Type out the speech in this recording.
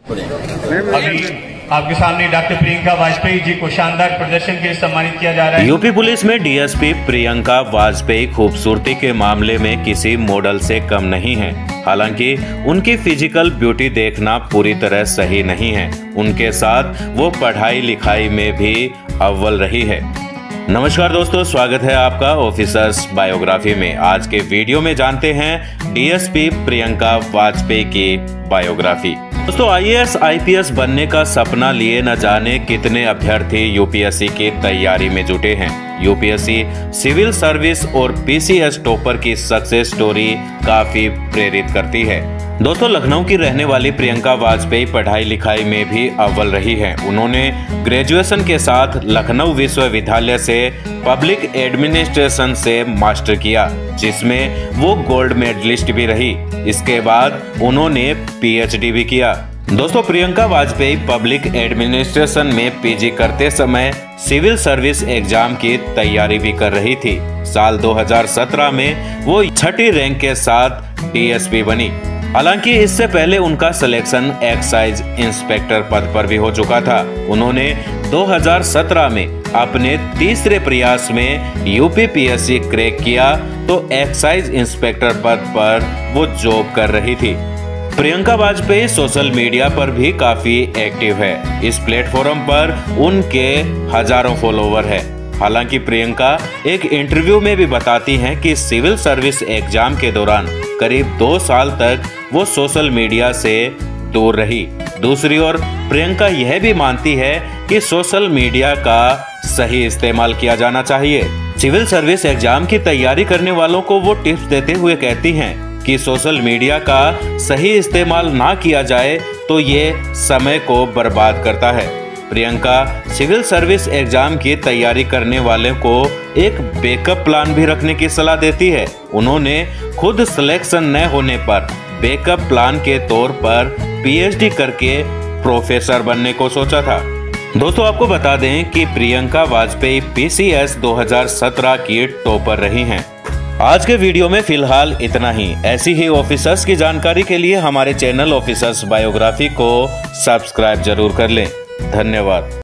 अभी आपके सामने डॉक्टर प्रियंका वाजपेयी जी को शानदार प्रदर्शन के लिए सम्मानित किया जा रहा है। यूपी पुलिस में डीएसपी प्रियंका वाजपेयी खूबसूरती के मामले में किसी मॉडल से कम नहीं है। हालांकि उनकी फिजिकल ब्यूटी देखना पूरी तरह सही नहीं है। उनके साथ वो पढ़ाई लिखाई में भी अव्वल रही है। नमस्कार दोस्तों, स्वागत है आपका ऑफिसर्स बायोग्राफी में। आज के वीडियो में जानते हैं डीएसपी प्रियंका वाजपेयी की बायोग्राफी। दोस्तों, आईएएस आईपीएस बनने का सपना लिए न जाने कितने अभ्यर्थी यूपीएससी की तैयारी में जुटे हैं। यूपीएससी सिविल सर्विस और पीसीएस टॉपर की सक्सेस स्टोरी काफी प्रेरित करती है। दोस्तों, लखनऊ की रहने वाली प्रियंका वाजपेयी पढ़ाई लिखाई में भी अव्वल रही हैं। उन्होंने ग्रेजुएशन के साथ लखनऊ विश्वविद्यालय से पब्लिक एडमिनिस्ट्रेशन से मास्टर किया, जिसमें वो गोल्ड मेडलिस्ट भी रही। इसके बाद उन्होंने पीएचडी भी किया। दोस्तों, प्रियंका वाजपेयी पब्लिक एडमिनिस्ट्रेशन में पीजी करते समय सिविल सर्विस एग्जाम की तैयारी भी कर रही थी। साल 2017 में वो 6ठी रैंक के साथ डीएसपी बनी। हालांकि इससे पहले उनका सिलेक्शन एक्साइज इंस्पेक्टर पद पर भी हो चुका था। उन्होंने 2017 में अपने तीसरे प्रयास में यूपीपीएससी क्रैक किया तो एक्साइज इंस्पेक्टर पद पर वो जॉब कर रही थी। प्रियंका वाजपेयी सोशल मीडिया पर भी काफी एक्टिव है। इस प्लेटफॉर्म पर उनके हजारों फॉलोवर हैं। हालांकि प्रियंका एक इंटरव्यू में भी बताती हैं कि सिविल सर्विस एग्जाम के दौरान करीब 2 साल तक वो सोशल मीडिया से दूर रही। दूसरी ओर प्रियंका यह भी मानती है कि सोशल मीडिया का सही इस्तेमाल किया जाना चाहिए। सिविल सर्विस एग्जाम की तैयारी करने वालों को वो टिप्स देते हुए कहती हैं कि सोशल मीडिया का सही इस्तेमाल ना किया जाए तो ये समय को बर्बाद करता है। प्रियंका सिविल सर्विस एग्जाम की तैयारी करने वाले को एक बैकअप प्लान भी रखने की सलाह देती है। उन्होंने खुद सिलेक्शन न होने पर बैकअप प्लान के तौर पर पीएचडी करके प्रोफेसर बनने को सोचा था। दोस्तों, आपको बता दें कि प्रियंका वाजपेयी पीसीएस 2017 की टॉपर रही हैं। आज के वीडियो में फिलहाल इतना ही। ऐसी ही ऑफिसर्स की जानकारी के लिए हमारे चैनल ऑफिसर्स बायोग्राफी को सब्सक्राइब जरूर कर लें। धन्यवाद।